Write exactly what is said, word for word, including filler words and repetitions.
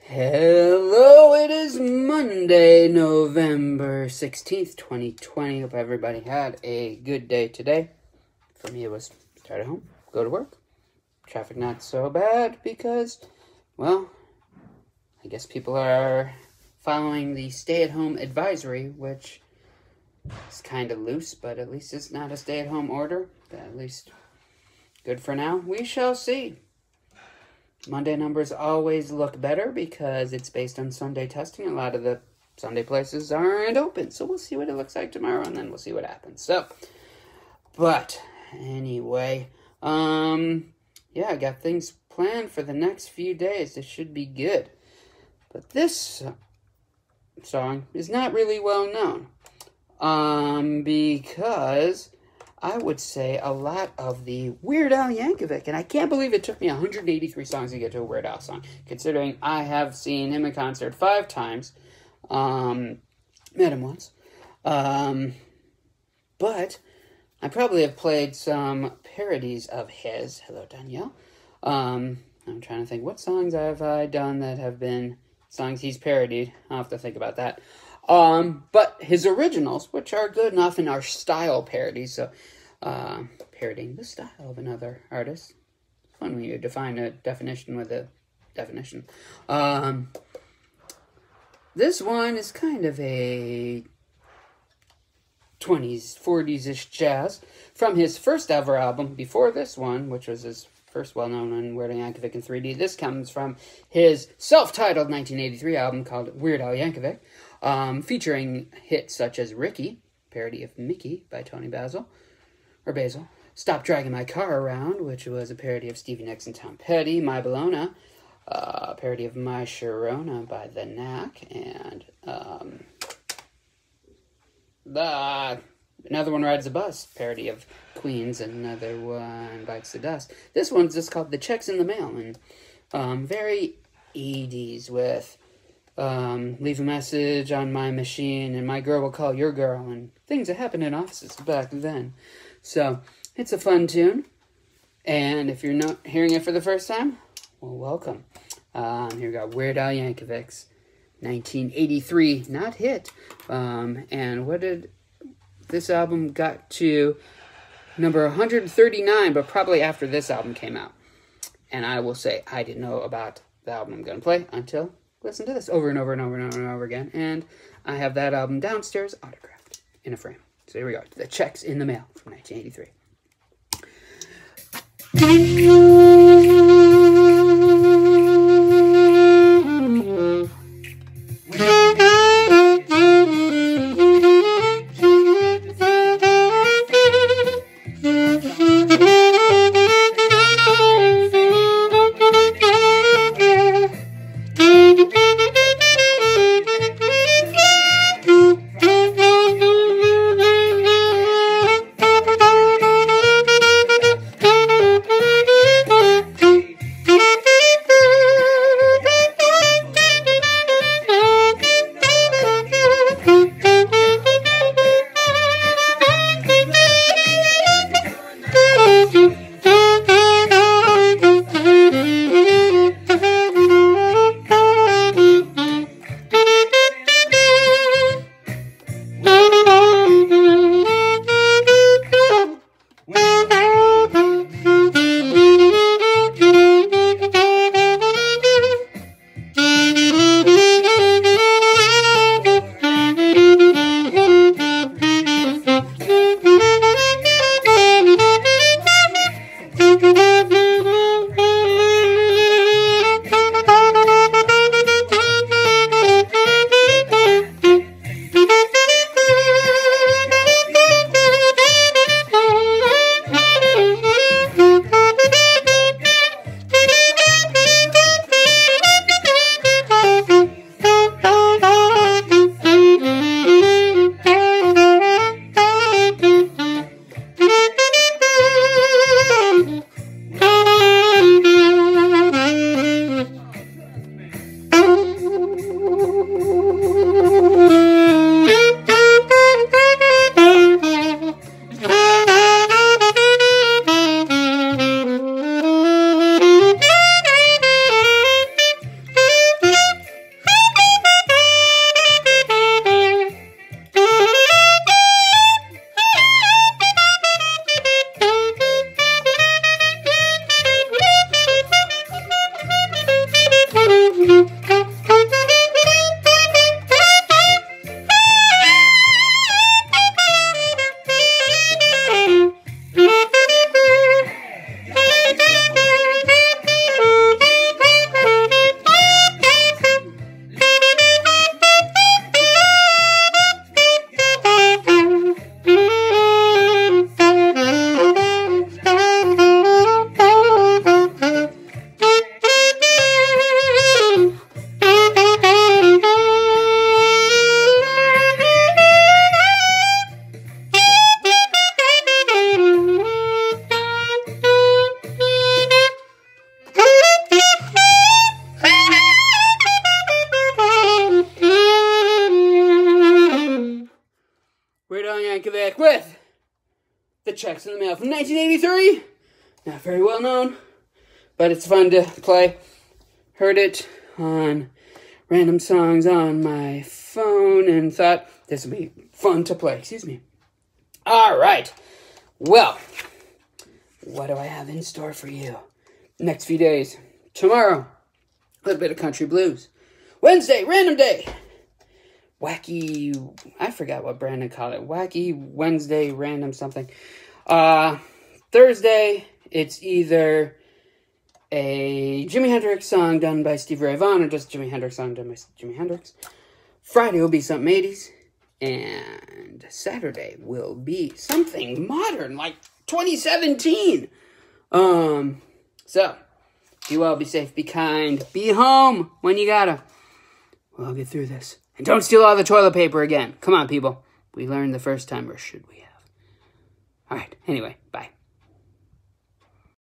Hello, it is Monday, November sixteenth, twenty twenty. Hope everybody had a good day today. For me, it was start at home, go to work. Traffic not so bad because, well, I guess people are following the stay-at-home advisory, which is kind of loose, but at least it's not a stay-at-home order. At least good for now. We shall see. Monday numbers always look better because it's based on Sunday testing. A lot of the Sunday places aren't open, so we'll see what it looks like tomorrow, and then we'll see what happens. So, but anyway, um, yeah, I got things planned for the next few days. This should be good. But this song is not really well known, um, because I would say a lot of the Weird Al Yankovic, and I can't believe it took me one hundred eighty-three songs to get to a Weird Al song, considering I have seen him in concert five times, um, met him once, um, but I probably have played some parodies of his. Hello, Danielle. Um, I'm trying to think, what songs have I done that have been songs he's parodied? I'll have to think about that. Um, but his originals, which are good enough and are style parodies, so uh, parodying the style of another artist. It's fun when you define a definition with a definition. Um, this one is kind of a twenties, forties-ish jazz from his first ever album before this one, which was his first well-known one, Weird Al Yankovic in three D. This comes from his self-titled nineteen eighty-three album called Weird Al Yankovic, um, featuring hits such as Ricky, parody of Mickey by Tony Basil, or Basil, Stop Dragging My Car Around, which was a parody of Stevie Nicks and Tom Petty, My Bologna, uh, a parody of My Sharona by The Knack, and um, the... Another one Rides the Bus, parody of Queens, and another one Bites the Dust. This one's just called The Check's in the Mail, and um, very eighties with um, leave a message on my machine, and my girl will call your girl, and things that happened in offices back then. So, it's a fun tune, and if you're not hearing it for the first time, well, welcome. Um, here we go, Weird Al Yankovic's nineteen eighty-three, not hit, um, and what did... This album got to number one hundred thirty-nine, but probably after this album came out. And I will say, I didn't know about the album I'm going to play until listen to this over and over and over and over and over again. And I have that album downstairs, autographed, in a frame. So here we go. The Check's in the Mail from nineteen eighty-three. Yankovic with the Checks in the Mail from nineteen eighty-three. Not very well known, but it's fun to play. Heard it on random songs on my phone and thought this would be fun to play. Excuse me. All right. Well, what do I have in store for you? Next few days. Tomorrow, a little bit of country blues. Wednesday, random day. Wacky, I forgot what Brandon called it. Wacky Wednesday, random something. Uh, Thursday, it's either a Jimi Hendrix song done by Stevie Ray Vaughan or just a Jimi Hendrix song done by Jimi Hendrix. Friday will be something eighties. And Saturday will be something modern, like twenty seventeen. Um, so, be well, be safe, be kind, be home when you gotta. We'll all get through this. And don't steal all the toilet paper again. Come on, people. We learned the first time, or should we have? All right, anyway, bye.